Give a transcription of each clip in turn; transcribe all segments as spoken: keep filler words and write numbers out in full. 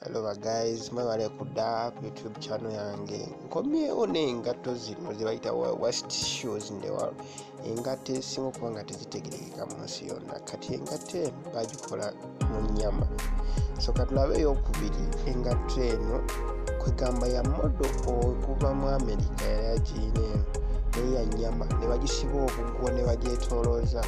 Hello guys, mwebale kudda ku YouTube channel yange. Nkomyewo n'engatto zino ze bayita worst shoes in the world. Engatto ezisinga okuba nga tezitegerekeka mu nsi yonna. Kati engatto eno bagikola mu nnyama. So katulabe eyokubiri, engatto eno kwegamba ya modo okuva mu America yali agiina eno naye ya nnyama ne bagisiba obuggwa ne bagyetoolooza.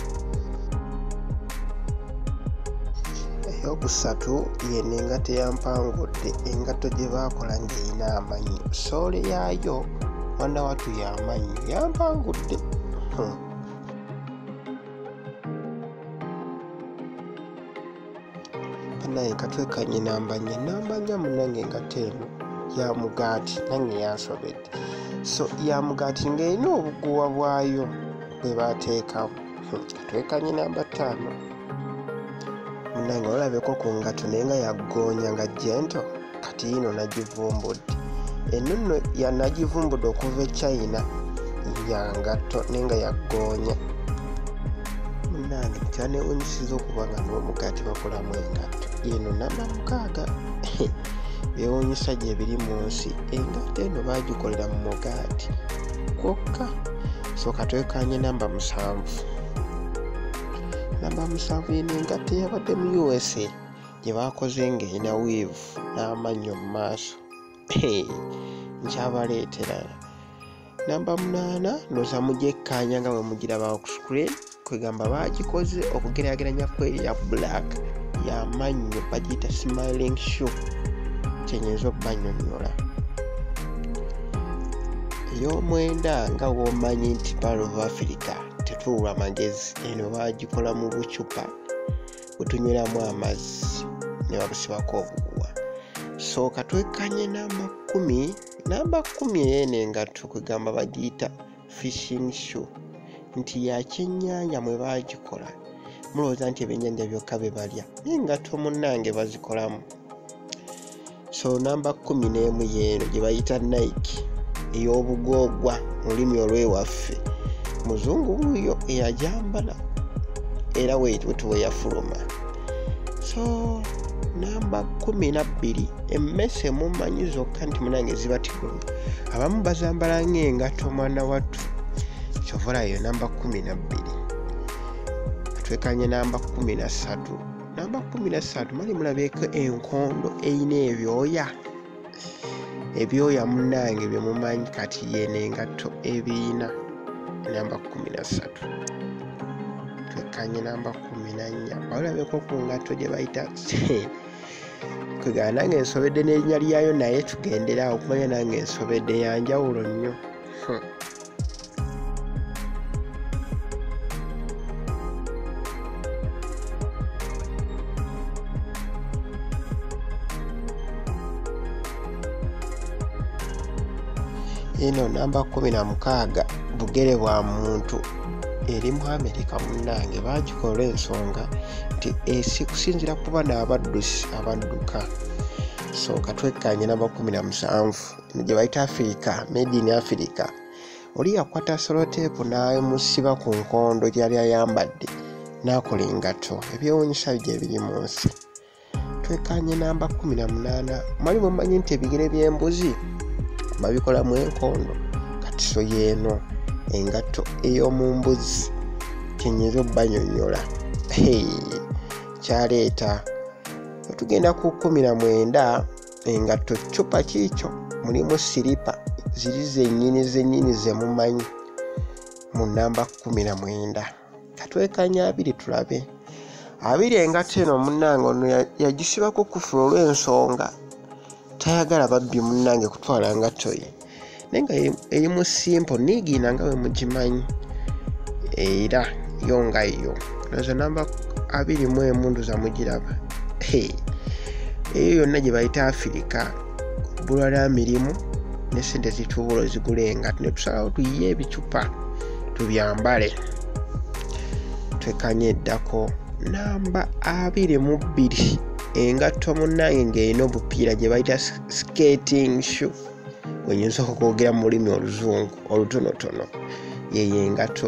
Eyokusatu yeno engatto eyampangudde, engatto gye baakola ng'erina amannyo. Soole yaayo wana watu y'amannyo yampangudde. Hmm. Naye katwekanye namba nnya namba nnya munnange engatto eno ya mugaati nange yansobedde. So ya mugaati ng'erina obuguwa bwayo bwe baateekamu. Hmm. Katwekanye namba ttaano. Munnange olabeko ku ngatto naye nga yaggoonya nga gento, kati ino nagivumbudde. Eno nno yanagivumbudde okuva e China ya ngatto naye nga yaggoonya. Munnange kyanewunyisiza okuba nga n'omugaati bakolamu engatto. Eno namba mukaaga. Byewuunyisa gye biri mu nsi, engatto eno baagikolera mu mugaati kwokka. So katwekanye namba musanvu. Namba musanvu yeno engatto eyabadde mu U S A gye baakoze ng'erina weave n'amannyo mu maaso. Nkyabaleetera. Namba munaana ndowooza mugyekkaanya nga bwe mugiraba ku screen, kwegamba baagikoze okugeraageranya kweri ya black y'amannyo bagiyita smiling shoe, kyenyinza okubannyonnyola. Ey'omwenda nga bw'omanyi nti Pearl of Africa tetuulwa amagezi, eno baagikola mu bucupa butunyweramu amazzi ne babusibako obuguwa. So katwekanye namba kkumi. Namba kkumi ey'eno engatto kwegamba bagiyita fishing shoe, nti ya kyennyanja mwe baagikola. Mulowooza nti ebyennyanja byokka bye balya, n'engatto munnange bazikolamu. So namba kkumi n'emu y'eno gye bayita Nike ey'obugoogwa mu lulimi olw'ewaffe. Muzungu wuuyo eyajambala era wetu weyafuluma. So namba kkumi na bbiri emmese mumanyi zokka nti munange ziba tikulu, abamu bazambala ng'engatto mwana wattu. Kyovola eyo namba kkumi na bbiri. Atwekanye namba kkumi na ssatu. Namba kkumi na ssatu mali mulabeeko enkondo eyina ebyoya ebyoya munnange bye mumanyi kati yeno engatto ebiina. Namba kkumi na ssatu. Twekanye namba kkumi na nnya. Olabeko ku ngatto gye bayita kwegana nange ensobedde n'erinnya lyayo naye tugendera awo okumanya nange ensobedde ya njawulo nnyo. Eno namba kkumi na mukaaga bugere bwa muntu eri mu America munnange baagikola ensonga nti esi kusinzira kuba n'abaddusi abadduka. So katwekkanye namba kkumi na musanvu gye bayita Africa, made in Africa. Oli yakwata soloteepu n'amusiba ku nkondo gy'ali ayambadde n'akola engatto. Ebyewuunyisa gye biri mu nsi. Twekkanye namba kkumi na munaana. Mwali mumanyi nti ebigere by'embuzi babikolamu enkondo, kati so y'eno engatto ey'omu mbuzi kyenyinza okubannyonnyola. Hey, kyaleeta. Tugenda ku kkumi na mwenda, engatto cupa kiikyo mulimu siripa ziri zennyini zennyini ze mumanyi mu namba kkumi na mwenda. Katwekanya abiri tulabe. Abiri engatto eno munnange ono yagisibako kufula olw'ensonga tayagala babbi munnange kutwala ngatto ye, naye nga erimu simple niigiina nga bwe mugimanyi era yo nga yo. Nazo namba abiri mu emu za mugiraba. Eyo yonna gye bayita Africa bulwala mirimu ne sente zitubulo zigula engatto ne tusalawo tuyiye ebicupa tubyambale. Twekanye eddako namba abiri mu bbiri engatto munnange ng'erina obupiira gye bayita skating shoe, wenyinza okwogera mu lulimi oluzungu olutonotono, yeyo engatto.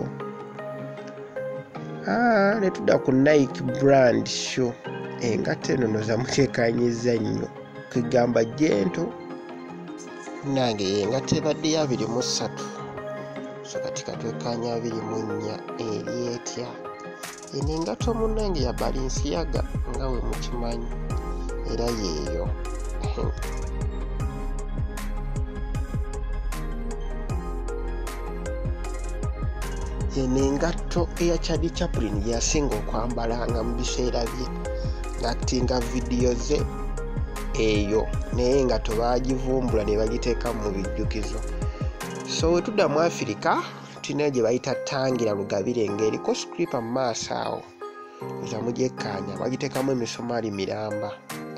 Ah, ne tudda ku Nike brand shoe. Engatto eno noza muteekanyiza nnyo kwegamba gento nange yengato ebadde ya abiri mu ssatu so kati katwekanya abiri mu nnya eri etya eno engato munnange ya Balenciaga nga we mukimanyi era yeeyo eno engato eya Charlie Chaplin yasinga okwambalanga mu biseera bye ng'atinga vidiyo ze eyo naye engato baagivumbula ne bagiteeka mu bijjukizo. So we tudda mu Afirika tulina gye bayita Tangira Lugabire ng'eriko sikripa mu maaso awo eza mugyekkaanya bagiteekamu emisumaali miramba.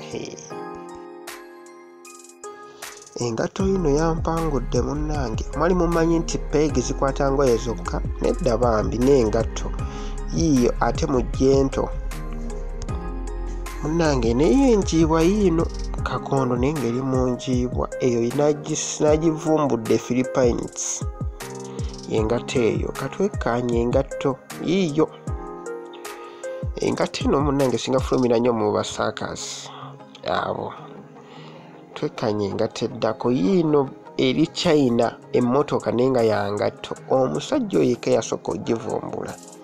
Engato yino yampangudde munnange mwali mumanyi nti peegi zikwata ngoye zokka nedda bambi n'engato yiiyo ate mu jento munnange naye enjiibwa yiino kakondo naye ngeri mu njiibwa eyo nagivumbudde Philippines engato eyo katwekkaanya engato yiiyo engato eno munnange singa fulumira nnyo mu basakasi abo twekkaanya engato eddako yiino eri China emmotoka naye nga yangato omusajja oyo yekka yasooka ogivumbula.